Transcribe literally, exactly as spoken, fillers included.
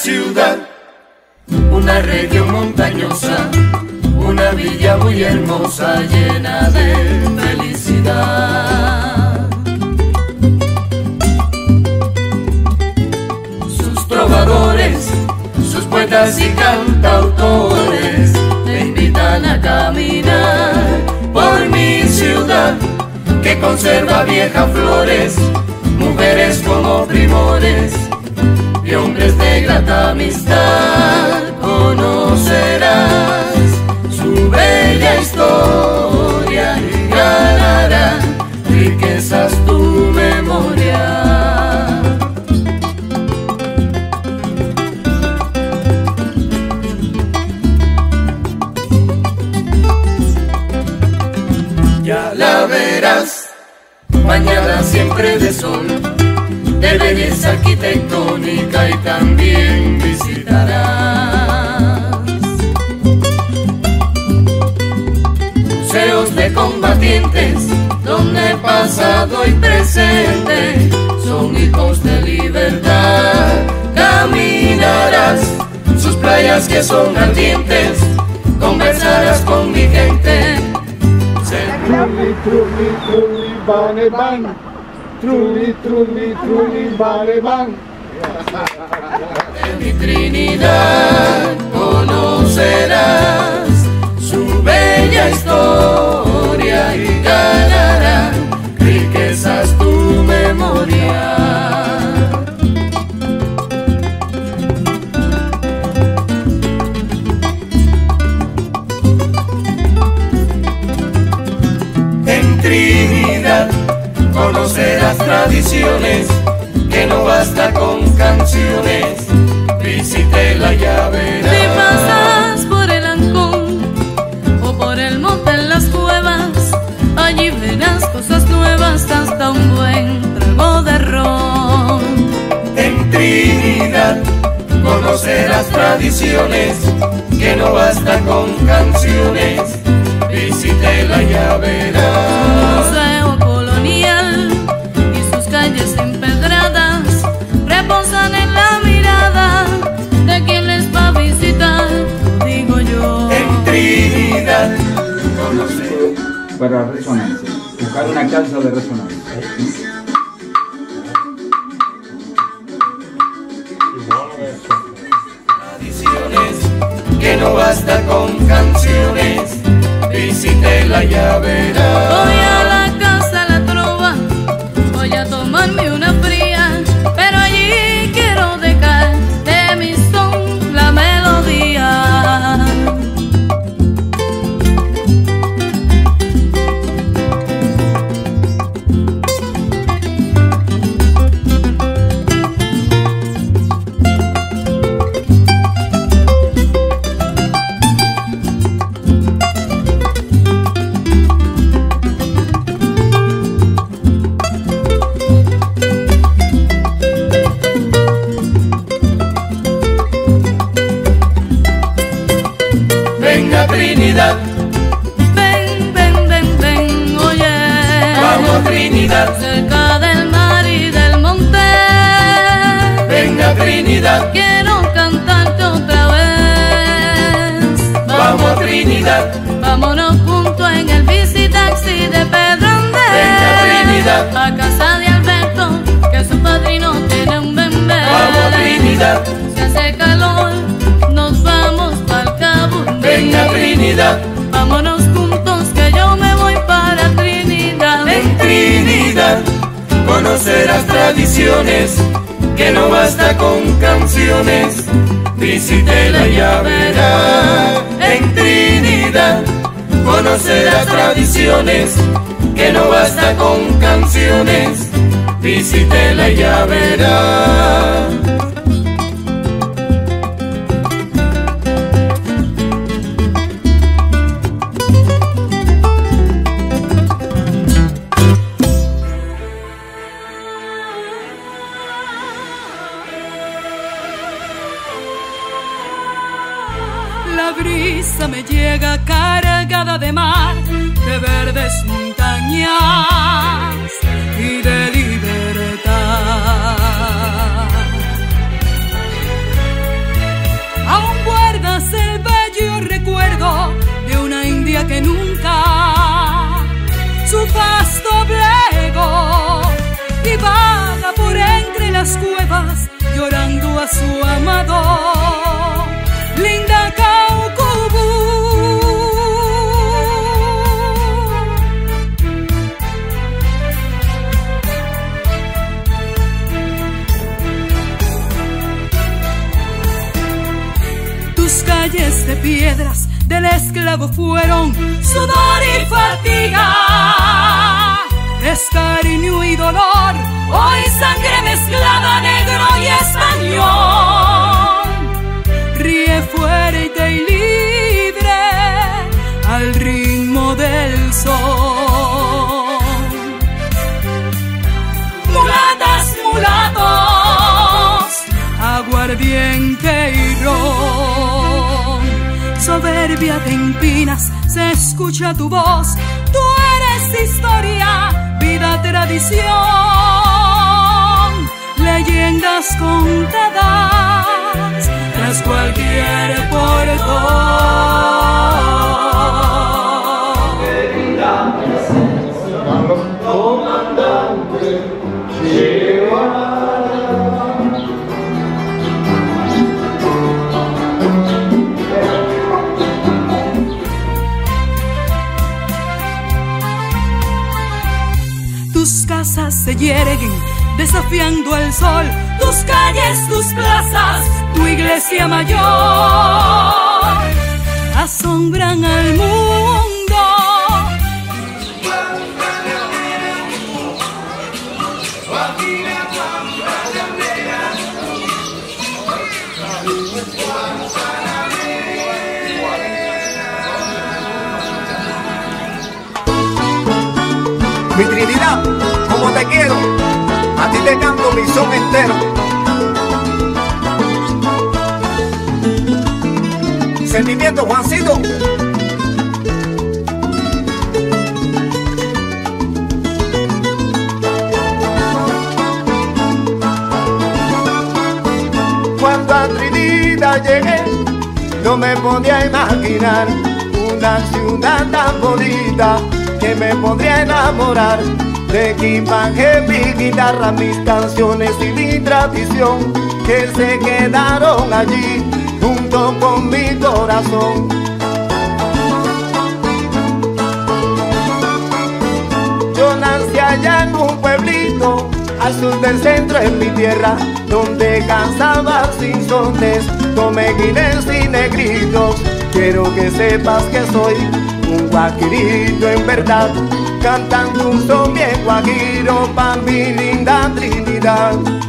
ciudad, una región montañosa, una villa muy hermosa llena de felicidad. Sus trovadores, sus poetas y cantautores te invitan a caminar por mi ciudad, que conserva viejas flores, mujeres como primores y hombres de grata amistad. Conocerás su bella historia y ganará riquezas tu memoria. Ya la verás, bañada siempre de sol, de belleza arquitectónica, y también visitarás museos de combatientes, donde pasado y presente son hijos de libertad. Caminarás sus playas que son ardientes, conversarás con mi gente. Truly, truly, truly, bane bang. Truly, truly, truly, bane bang. En mi Trinidad conocerás su bella historia y ganará riquezas tu memoria. Trinidad conocerás tradiciones, que no basta con canciones, visítela ya verás. Si pasas por el Ancón o por el monte en las cuevas, allí verás cosas nuevas, hasta un buen trago de ron. En Trinidad conocerás tradiciones, que no basta con canciones, visítela ya verás. Museo colonial y sus calles empedradas reposan en la mirada de quien les va a visitar, digo yo. En Trinidad conocer para resonancia, buscar una calza de resonancia. Tradiciones, que no basta con canciones, visítela ya verás. Voy a la casa La Trova, voy a tomarme una fría, pero allí quiero dejar de mi son la melodía. Trinidad, ven, ven, ven, ven, oye, vamos a Trinidad, cerca del mar y del monte. Venga Trinidad, quiero cantarte otra vez. Vamos a Trinidad, vámonos juntos en el bicitaxi de Pedro Andrés. Venga Trinidad, a casa de Alberto, que su padrino tiene un bebé. Vamos a Trinidad, si hace calor, nos vamos pa'l Cabo. Venga Trinidad, vámonos juntos que yo me voy para Trinidad. En Trinidad conocerás tradiciones, que no basta con canciones, visítela ya verás. En Trinidad conocerás tradiciones, que no basta con canciones, visítela ya verás. La brisa me llega cargada de mar, de verdes montañas y de libertad. fuerza que nunca, su vasto plego, y vaga por entre las cuevas llorando a su amado. Linda Caucubú, tus calles de piedras del esclavo fueron sudor y fatiga, es cariño y dolor, hoy sangre mezclada, negro y español. Ríe fuerte y libre al ritmo del sol. Mulatas, mulatos, aguardiente y ron. Soberbia te empinas, se escucha tu voz, tú eres historia, vida, tradición, leyendas contadas tras cualquier portón. Querida, comandante, lleva. Tus casas se yerguen desafiando al sol, tus calles, tus plazas, tu iglesia mayor asombran al mundo. Mi Trinidad, como te quiero, a ti te canto mi son entero. Sentimiento, Juancito. Cuando a Trinidad llegué, no me podía imaginar una ciudad tan bonita que me podría enamorar. De equipaje, mi guitarra, mis canciones y mi tradición, que se quedaron allí junto con mi corazón. Yo nací allá en un pueblito al sur del centro, en mi tierra, donde cantaba sin sones, tomeguines y negritos. Quiero que sepas que soy un guajirito en verdad, cantando un son bien guajiro pa' mi linda Trinidad.